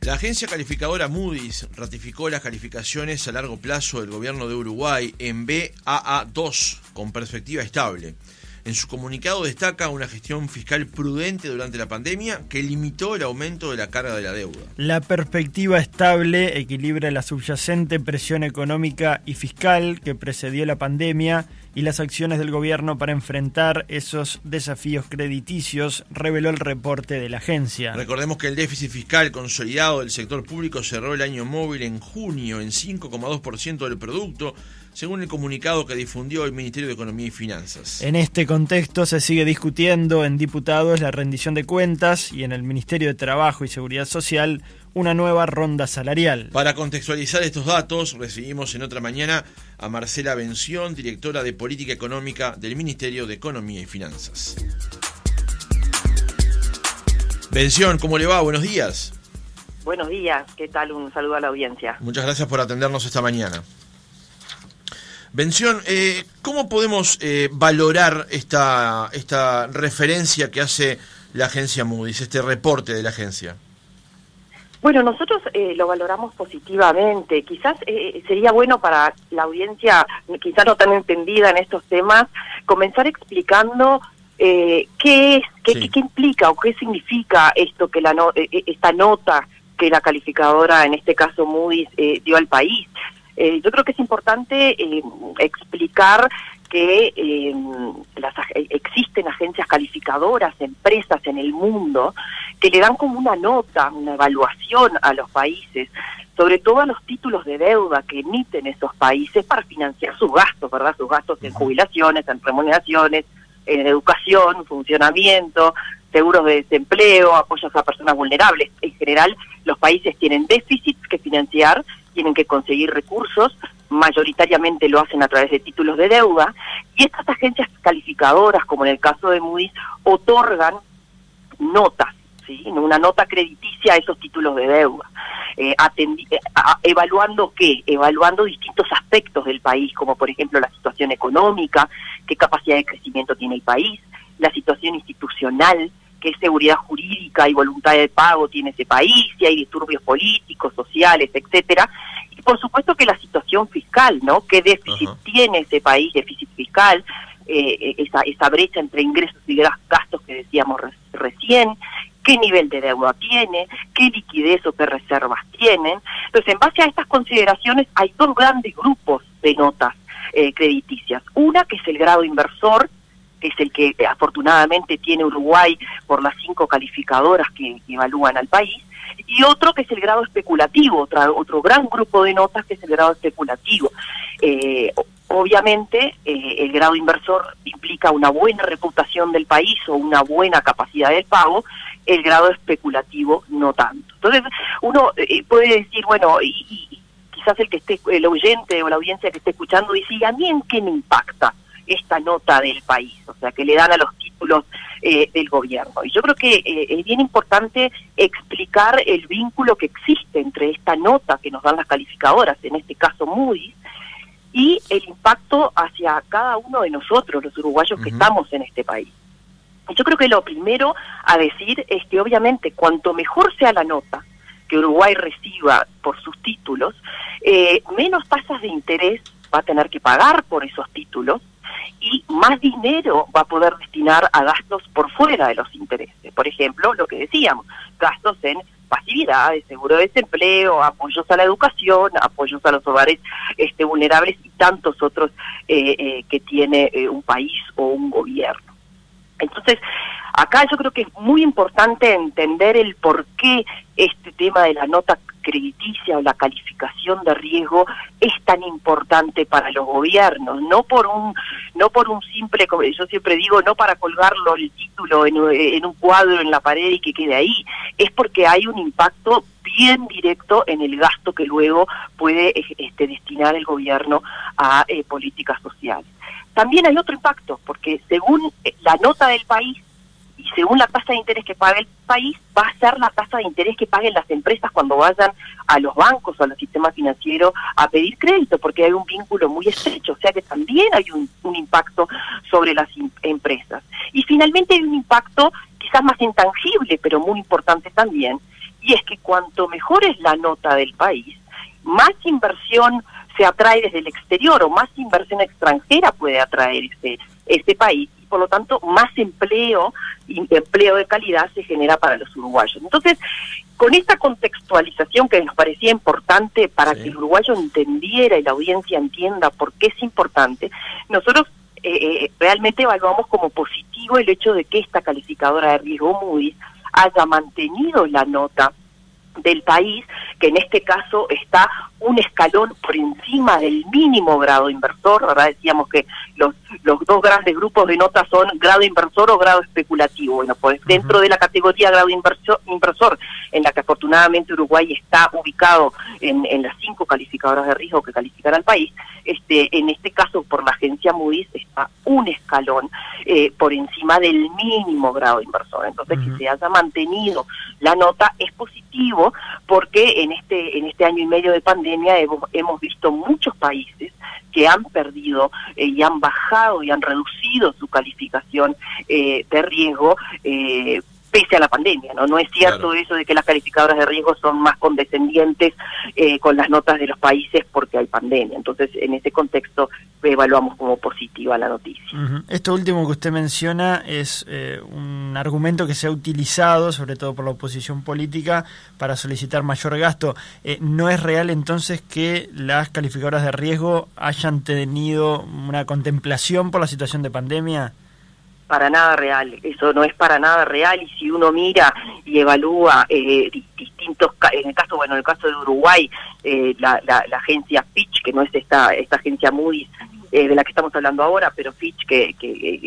La agencia calificadora Moody's ratificó las calificaciones a largo plazo del gobierno de Uruguay en Baa2 con perspectiva estable. En su comunicado destaca una gestión fiscal prudente durante la pandemia que limitó el aumento de la carga de la deuda. La perspectiva estable equilibra la subyacente presión económica y fiscal que precedió la pandemia y las acciones del gobierno para enfrentar esos desafíos crediticios, reveló el reporte de la agencia. Recordemos que el déficit fiscal consolidado del sector público cerró el año móvil en junio en 5,2% del producto, según el comunicado que difundió el Ministerio de Economía y Finanzas. En este contexto se sigue discutiendo en diputados la rendición de cuentas y en el Ministerio de Trabajo y Seguridad Social una nueva ronda salarial. Para contextualizar estos datos, recibimos en otra mañana a Marcela Bención, directora de Política Económica del Ministerio de Economía y Finanzas. Bención, ¿cómo le va? Buenos días. Buenos días, ¿qué tal? Un saludo a la audiencia. Muchas gracias por atendernos esta mañana. Bención, ¿cómo podemos valorar esta referencia que hace la agencia Moody's, este reporte de la agencia? Bueno, nosotros lo valoramos positivamente. Quizás sería bueno para la audiencia, quizás no tan entendida en estos temas, comenzar explicando qué implica o qué significa esto que esta nota que la calificadora, en este caso Moody's, dio al país. Yo creo que es importante explicar que existen agencias calificadoras, empresas en el mundo, que le dan como una nota, una evaluación a los países, sobre todo a los títulos de deuda que emiten esos países para financiar sus gastos, ¿verdad? Sus gastos en jubilaciones, en remuneraciones, en educación, funcionamiento, seguros de desempleo, apoyos a personas vulnerables. En general, los países tienen déficits que financiar, tienen que conseguir recursos, mayoritariamente lo hacen a través de títulos de deuda, y estas agencias calificadoras, como en el caso de Moody's, otorgan notas, ¿sí? Una nota crediticia a esos títulos de deuda, evaluando ¿qué? Evaluando distintos aspectos del país, como por ejemplo la situación económica, qué capacidad de crecimiento tiene el país, la situación institucional, qué seguridad jurídica y voluntad de pago tiene ese país, si hay disturbios políticos, sociales, etcétera, y por supuesto que la situación fiscal, ¿no? ¿Qué déficit tiene ese país, déficit fiscal, esa brecha entre ingresos y gastos que decíamos recién, qué nivel de deuda tiene, qué liquidez o qué reservas tienen? Entonces, en base a estas consideraciones hay dos grandes grupos de notas crediticias. Una que es el grado inversor, que es el que afortunadamente tiene Uruguay por las 5 calificadoras que evalúan al país, y otro que es el grado especulativo, otro gran grupo de notas que es el grado especulativo. Obviamente, el grado inversor implica una buena reputación del país o una buena capacidad de pago, el grado especulativo no tanto. Entonces, uno puede decir, bueno, y quizás el oyente o la audiencia que esté escuchando dice, ¿y a mí en qué me impacta esta nota del país? O sea, que le dan a los títulos del gobierno. Y yo creo que es bien importante explicar el vínculo que existe entre esta nota que nos dan las calificadoras, en este caso Moody's, y el impacto hacia cada uno de nosotros, los uruguayos que estamos en este país. Y yo creo que lo primero a decir es que obviamente cuanto mejor sea la nota que Uruguay reciba por sus títulos, menos tasas de interés va a tener que pagar por esos títulos, y más dinero va a poder destinar a gastos por fuera de los intereses. Por ejemplo, lo que decíamos, gastos en pasividades, seguro de desempleo, apoyos a la educación, apoyos a los hogares vulnerables y tantos otros que tiene un país o un gobierno. Entonces, acá yo creo que es muy importante entender el por qué este tema de la nota crediticia o la calificación de riesgo es tan importante para los gobiernos, no por un simple, como yo siempre digo, no para colgarlo el título en un cuadro en la pared y que quede ahí, es porque hay un impacto bien directo en el gasto que luego puede destinar el gobierno a políticas sociales. También hay otro impacto, porque según la nota del país y según la tasa de interés que paga el país, va a ser la tasa de interés que paguen las empresas cuando vayan a los bancos o a los sistemas financieros a pedir crédito, porque hay un vínculo muy estrecho, o sea que también hay un impacto sobre las empresas. Y finalmente hay un impacto quizás más intangible, pero muy importante también, y es que cuanto mejor es la nota del país, más inversión se atrae desde el exterior o más inversión extranjera puede atraer este país, y por lo tanto más empleo de calidad se genera para los uruguayos. Entonces, con esta contextualización que nos parecía importante para que el uruguayo entendiera y la audiencia entienda por qué es importante, nosotros realmente evaluamos como positivo el hecho de que esta calificadora de riesgo Moody's haya mantenido la nota del país, que en este caso está un escalón por encima del mínimo grado inversor, ¿verdad? Decíamos que los dos grandes grupos de notas son grado inversor o grado especulativo. Bueno, pues dentro de la categoría grado inversor, en la que afortunadamente Uruguay está ubicado en las 5 calificadoras de riesgo que califican al país, en este caso por la agencia Moody's está un escalón por encima del mínimo grado inversor. Entonces, que se haya mantenido la nota es positivo, porque en este año y medio de pandemia hemos visto muchos países que han perdido y han bajado y han reducido su calificación de riesgo pese a la pandemia, ¿no? No es cierto eso de que las calificadoras de riesgo son más condescendientes con las notas de los países porque hay pandemia. Entonces, en ese contexto, evaluamos como positiva la noticia. Esto último que usted menciona es un argumento que se ha utilizado, sobre todo por la oposición política, para solicitar mayor gasto. ¿No es real entonces que las calificadoras de riesgo hayan tenido una contemplación por la situación de pandemia? Para nada real, eso no es para nada real, y si uno mira y evalúa distintos, en el caso de Uruguay, la agencia Fitch, que no es esta agencia Moody's de la que estamos hablando ahora, pero Fitch que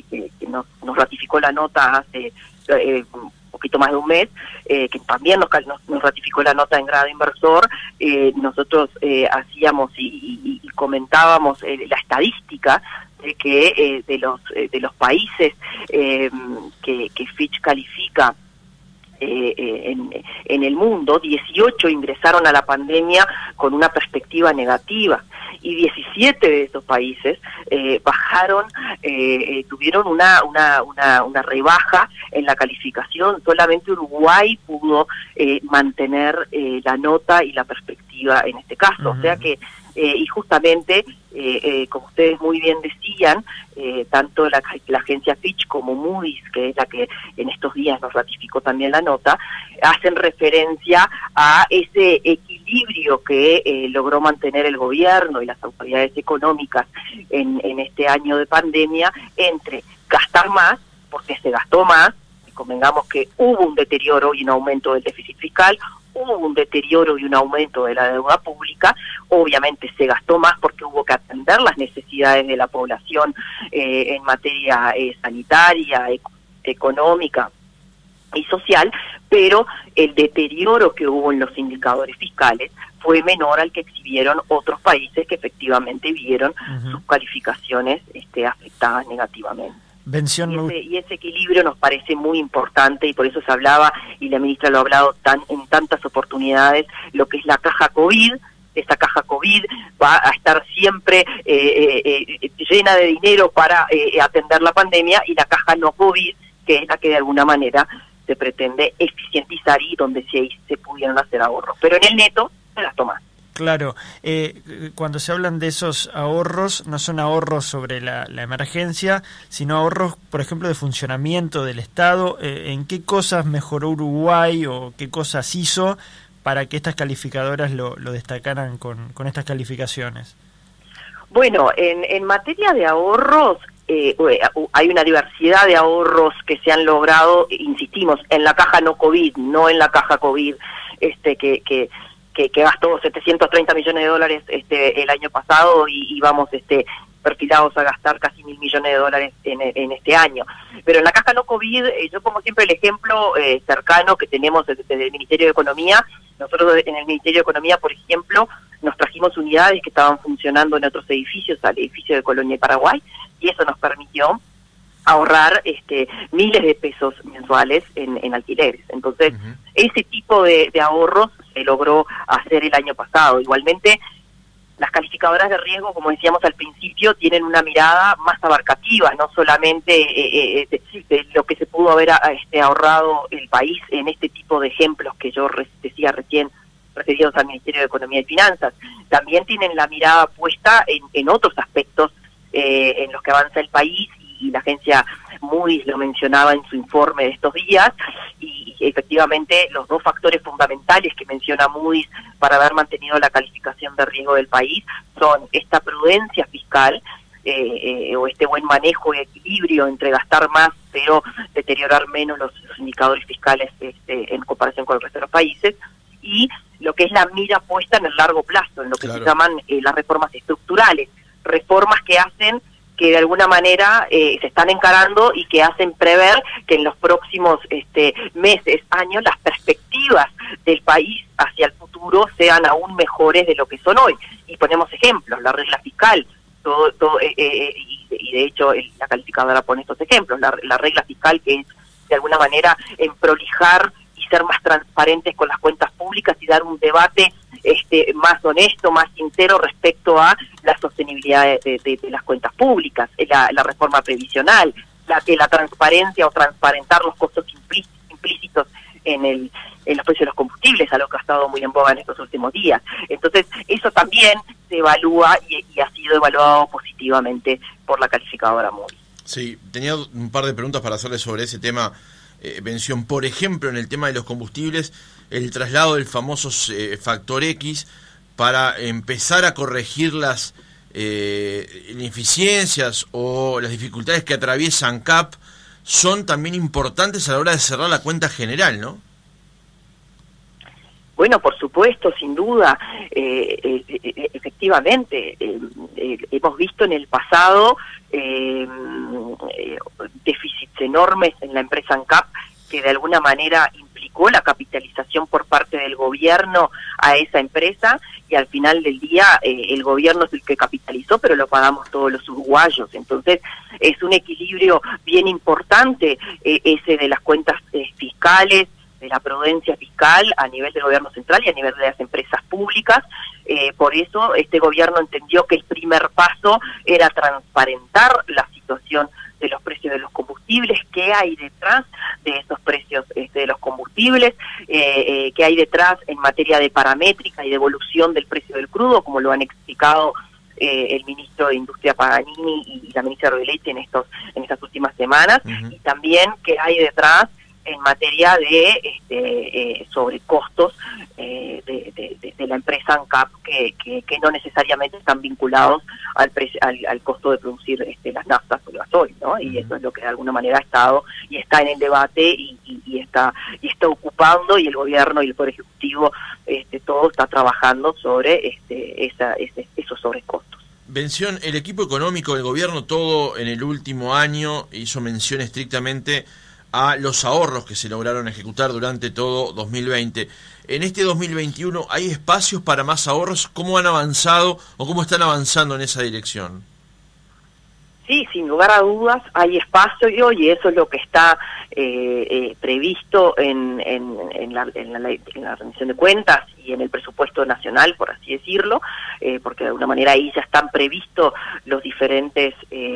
nos ratificó la nota hace un poquito más de un mes, que también nos ratificó la nota en grado inversor. Nosotros hacíamos y comentábamos la estadística de que de los países que Fitch califica en el mundo, 18 ingresaron a la pandemia con una perspectiva negativa, y 17 de esos países bajaron, tuvieron una rebaja en la calificación. Solamente Uruguay pudo mantener la nota y la perspectiva en este caso. O sea que y justamente, como ustedes muy bien decían, tanto la agencia Fitch como Moody's, que es la que en estos días nos ratificó también la nota, hacen referencia a ese equilibrio que logró mantener el gobierno y las autoridades económicas en este año de pandemia entre gastar más, porque se gastó más, y convengamos que hubo un deterioro y un aumento del déficit fiscal, hubo un deterioro y un aumento de la deuda pública. Obviamente se gastó más porque hubo que atender las necesidades de la población en materia sanitaria, económica y social, pero el deterioro que hubo en los indicadores fiscales fue menor al que exhibieron otros países que efectivamente vieron sus calificaciones afectadas negativamente. Y ese equilibrio nos parece muy importante, y por eso se hablaba, y la ministra lo ha hablado en tantas oportunidades, lo que es la caja COVID. Esta caja COVID va a estar siempre llena de dinero para atender la pandemia, y la caja no COVID, que es la que de alguna manera se pretende eficientizar y donde se pudieron hacer ahorros. Pero en el neto se las toma. Claro, cuando se hablan de esos ahorros, no son ahorros sobre la emergencia, sino ahorros, por ejemplo, de funcionamiento del Estado. ¿En qué cosas mejoró Uruguay o qué cosas hizo para que estas calificadoras lo destacaran con estas calificaciones? Bueno, en materia de ahorros, hay una diversidad de ahorros que se han logrado, insistimos, en la caja no COVID, no en la caja COVID, que gastó 730 millones de dólares el año pasado, y vamos perfilados a gastar casi 1.000 millones de dólares en este año. Pero en la caja no COVID, yo pongo siempre el ejemplo cercano que tenemos desde el Ministerio de Economía. Nosotros en el Ministerio de Economía, por ejemplo, nos trajimos unidades que estaban funcionando en otros edificios, al edificio de Colonia y Paraguay, y eso nos permitió ahorrar miles de pesos mensuales en alquileres. Entonces, ese tipo de ahorros se logró hacer el año pasado. Igualmente, las calificadoras de riesgo, como decíamos al principio, tienen una mirada más abarcativa, no solamente de lo que se pudo haber ahorrado el país en este tipo de ejemplos que yo decía recién, referidos al Ministerio de Economía y Finanzas. También tienen la mirada puesta en otros aspectos en los que avanza el país, y la agencia Moody's lo mencionaba en su informe de estos días, y efectivamente los dos factores fundamentales que menciona Moody's para haber mantenido la calificación de riesgo del país son esta prudencia fiscal, o este buen manejo y equilibrio entre gastar más pero deteriorar menos los indicadores fiscales en comparación con el resto de los países, y lo que es la mira puesta en el largo plazo, en lo que se llaman las reformas estructurales, reformas que hacen que de alguna manera se están encarando y que hacen prever que en los próximos meses, años, las perspectivas del país hacia el futuro sean aún mejores de lo que son hoy. Y ponemos ejemplos, la regla fiscal, y de hecho la calificadora pone estos ejemplos, la regla fiscal, que es de alguna manera en prolijar y ser más transparentes con las cuentas públicas y dar un debate más honesto, más sincero respecto a la sostenibilidad de las cuentas públicas, la reforma previsional, la transparencia o transparentar los costos implícitos en los precios de los combustibles, algo que ha estado muy en boga en estos últimos días. Entonces, eso también se evalúa y ha sido evaluado positivamente por la calificadora Moody's. Sí, tenía un par de preguntas para hacerle sobre ese tema. Mención, por ejemplo, en el tema de los combustibles, el traslado del famoso factor X para empezar a corregir las ineficiencias o las dificultades que atraviesan CAP son también importantes a la hora de cerrar la cuenta general, ¿no? Bueno, por supuesto, sin duda, efectivamente, hemos visto en el pasado déficits enormes en la empresa ANCAP, que de alguna manera implicó la capitalización por parte del gobierno a esa empresa, y al final del día el gobierno es el que capitalizó, pero lo pagamos todos los uruguayos. Entonces es un equilibrio bien importante ese de las cuentas fiscales, de la prudencia fiscal a nivel del gobierno central y a nivel de las empresas públicas. Por eso este gobierno entendió que el primer paso era transparentar la situación de los precios de los combustibles, qué hay detrás de esos precios de los combustibles, qué hay detrás en materia de paramétrica y de evolución del precio del crudo, como lo han explicado el ministro de Industria Paganini y la ministra Rovelletti en estas últimas semanas, y también qué hay detrás en materia de sobrecostos de la empresa ANCAP, que no necesariamente están vinculados al costo de producir las naftas o el gasoil, ¿no? Y eso es lo que de alguna manera ha estado y está en el debate y está ocupando, y el gobierno y el Poder Ejecutivo todo está trabajando sobre esos sobrecostos. Mención, el equipo económico del gobierno todo en el último año hizo mención estrictamente a los ahorros que se lograron ejecutar durante todo 2020. En este 2021, ¿hay espacios para más ahorros? ¿Cómo han avanzado o cómo están avanzando en esa dirección? Sí, sin lugar a dudas hay espacio, y eso es lo que está previsto en la rendición de cuentas y en el presupuesto nacional, por así decirlo, porque de alguna manera ahí ya están previstos los diferentes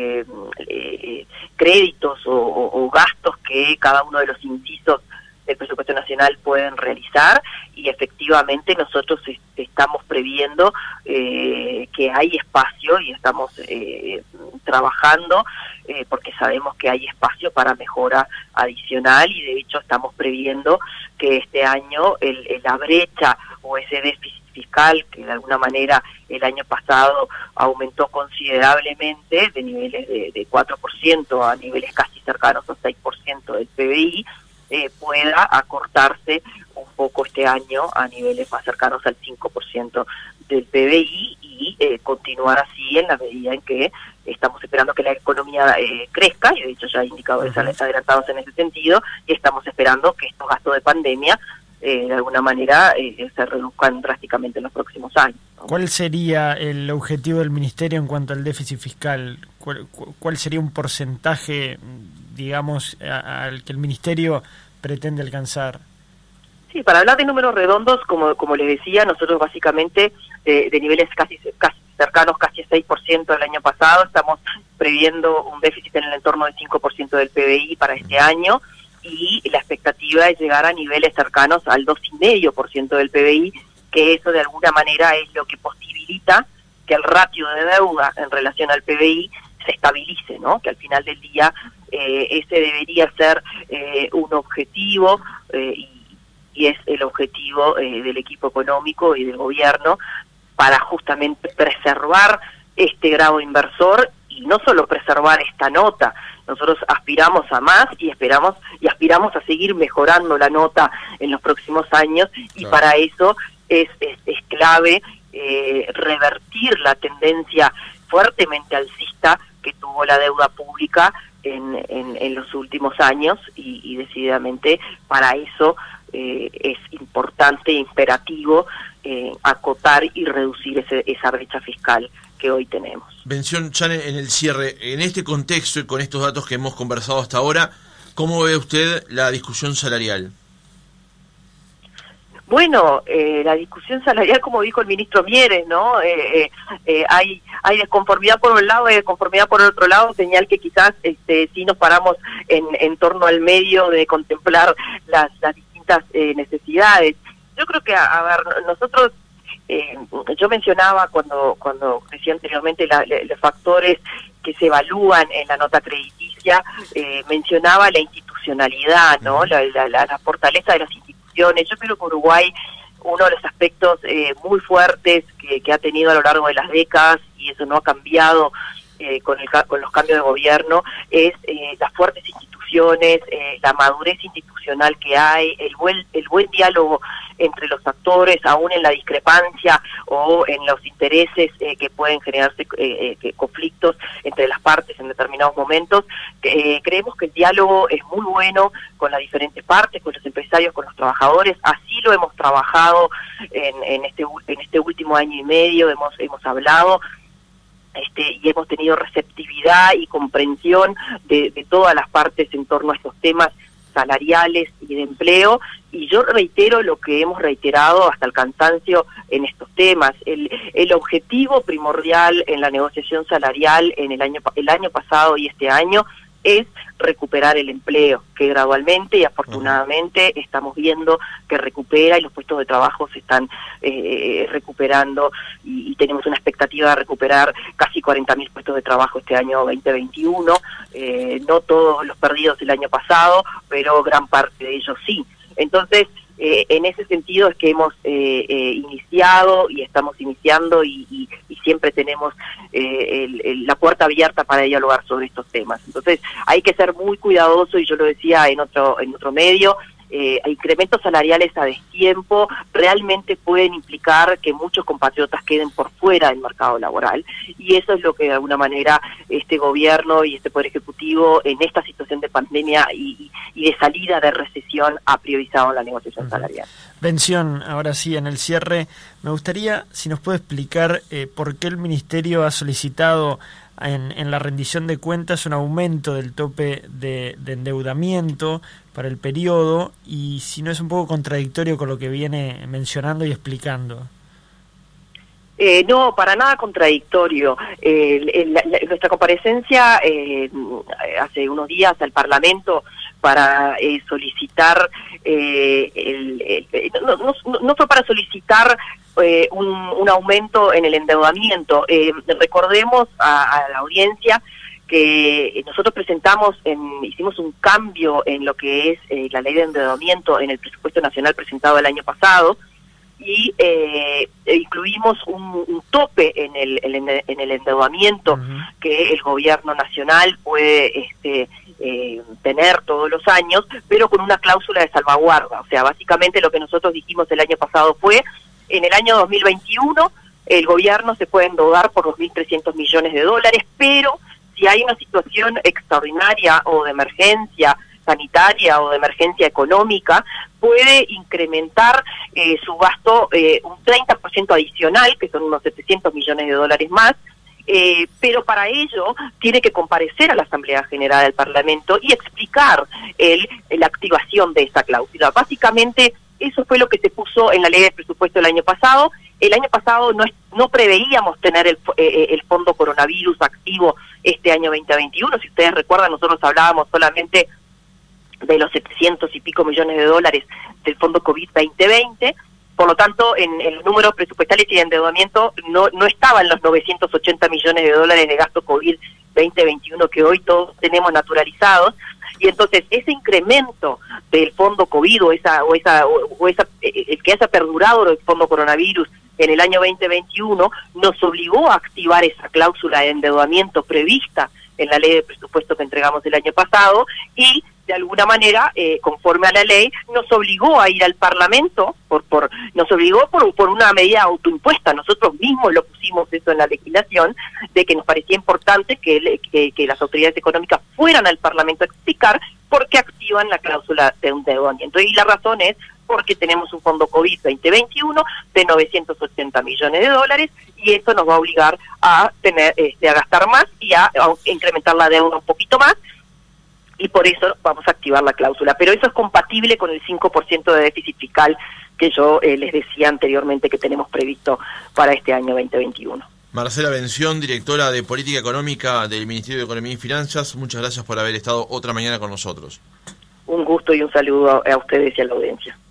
créditos o gastos que cada uno de los incisos del presupuesto nacional pueden realizar, y efectivamente nosotros estamos previendo que hay espacio y estamos trabajando porque sabemos que hay espacio para mejora adicional, y de hecho estamos previendo que este año la brecha o ese déficit fiscal, que de alguna manera el año pasado aumentó considerablemente de niveles de 4% a niveles casi cercanos a 6% del PBI, pueda acortarse un poco este año a niveles más cercanos al 5% del PBI, y continuar así en la medida en que estamos esperando que la economía crezca, y de hecho ya hay indicadores adelantados en ese sentido, y estamos esperando que estos gastos de pandemia de alguna manera se reduzcan drásticamente en los próximos años, ¿no? ¿Cuál sería el objetivo del Ministerio en cuanto al déficit fiscal? ¿Cuál sería un porcentaje, digamos, al que el Ministerio pretende alcanzar? Sí, para hablar de números redondos, como les decía, nosotros básicamente de niveles casi cercanos casi a 6% el año pasado. Estamos previendo un déficit en el entorno del 5% del PBI para este año, y la expectativa es llegar a niveles cercanos al 2,5% del PBI, que eso de alguna manera es lo que posibilita que el ratio de deuda en relación al PBI se estabilice, ¿no? Que al final del día ese debería ser un objetivo, y es el objetivo del equipo económico y del gobierno, para justamente preservar este grado inversor, y no solo preservar esta nota. Nosotros aspiramos a más y aspiramos a seguir mejorando la nota en los próximos años, y claro, para eso es clave revertir la tendencia fuertemente alcista que tuvo la deuda pública en los últimos años, y decididamente para eso es importante e imperativo acotar y reducir esa brecha fiscal que hoy tenemos. Bención, ya en el cierre, en este contexto y con estos datos que hemos conversado hasta ahora, ¿cómo ve usted la discusión salarial? Bueno, la discusión salarial, como dijo el ministro Mieres, ¿no? Hay desconformidad por un lado y desconformidad por el otro lado, señal que quizás sí nos paramos en torno al medio de contemplar las distintas necesidades. Yo creo que, a ver, nosotros, yo mencionaba cuando decía anteriormente los factores que se evalúan en la nota crediticia, mencionaba la institucionalidad, ¿no? La fortaleza de las instituciones. Yo creo que Uruguay, uno de los aspectos muy fuertes que ha tenido a lo largo de las décadas, y eso no ha cambiado con los cambios de gobierno, es las fuertes instituciones, la madurez institucional que hay, el buen diálogo entre los actores, aún en la discrepancia o en los intereses que pueden generarse conflictos entre las partes en determinados momentos. Creemos que el diálogo es muy bueno con las diferentes partes, con los empresarios, con los trabajadores. Así lo hemos trabajado en este último año y medio, hemos hablado y hemos tenido receptividad y comprensión de todas las partes en torno a estos temas salariales y de empleo, y yo reitero lo que hemos reiterado hasta el cansancio en estos temas. El objetivo primordial en la negociación salarial en el año pasado y este año es recuperar el empleo, que gradualmente y afortunadamente estamos viendo que recupera, y los puestos de trabajo se están recuperando, y tenemos una expectativa de recuperar casi 40.000 puestos de trabajo este año 2021, no todos los perdidos el año pasado, pero gran parte de ellos sí. Entonces, en ese sentido es que hemos iniciado y estamos iniciando, y siempre tenemos la puerta abierta para dialogar sobre estos temas. Entonces hay que ser muy cuidadoso, y yo lo decía en otro medio, incrementos salariales a destiempo realmente pueden implicar que muchos compatriotas queden por fuera del mercado laboral, y eso es lo que de alguna manera este gobierno y este Poder Ejecutivo en esta situación de pandemia y de salida de recesión ha priorizado en la negociación salarial. Bención, ahora sí, en el cierre, me gustaría si nos puede explicar por qué el Ministerio ha solicitado en la rendición de cuentas un aumento del tope de endeudamiento para el periodo, y si no es un poco contradictorio con lo que viene mencionando y explicando. No, para nada contradictorio. Nuestra comparecencia hace unos días al Parlamento para solicitar, no fue para solicitar un aumento en el endeudamiento. Recordemos a la audiencia que nosotros hicimos un cambio en lo que es la ley de endeudamiento en el presupuesto nacional presentado el año pasado, y incluimos un tope en el endeudamiento que el gobierno nacional puede tener todos los años, pero con una cláusula de salvaguarda. O sea, básicamente lo que nosotros dijimos el año pasado fue: en el año 2021 el gobierno se puede endeudar por $2.300 millones, pero si hay una situación extraordinaria o de emergencia sanitaria o de emergencia económica, puede incrementar su gasto un 30% adicional, que son unos $700 millones más, pero para ello tiene que comparecer a la Asamblea General del Parlamento y explicar la activación de esa cláusula. Básicamente eso fue lo que se puso en la ley de presupuesto el año pasado. el año pasado no preveíamos tener el fondo coronavirus activo este año 2021. Si ustedes recuerdan, nosotros hablábamos solamente de los 700 y pico millones de dólares del fondo COVID 2020. Por lo tanto, en el número presupuestales y de endeudamiento no estaban los 980 millones de dólares de gasto COVID 2021 que hoy todos tenemos naturalizados. Y entonces ese incremento del fondo COVID el que haya perdurado el fondo coronavirus en el año 2021 nos obligó a activar esa cláusula de endeudamiento prevista en la ley de presupuesto que entregamos el año pasado y de alguna manera, conforme a la ley, nos obligó a ir al Parlamento, nos obligó por una medida autoimpuesta. Nosotros mismos lo pusimos eso en la legislación, de que nos parecía importante que las autoridades económicas fueran al Parlamento a explicar por qué activan la cláusula de endeudamiento. Y la razón es porque tenemos un fondo COVID 2021 de 980 millones de dólares y eso nos va a obligar a gastar más y a incrementar la deuda un poquito más. Y por eso vamos a activar la cláusula. Pero eso es compatible con el 5% de déficit fiscal que yo les decía anteriormente que tenemos previsto para este año 2021. Marcela Bención, directora de Política Económica del Ministerio de Economía y Finanzas, muchas gracias por haber estado otra mañana con nosotros. Un gusto y un saludo a ustedes y a la audiencia.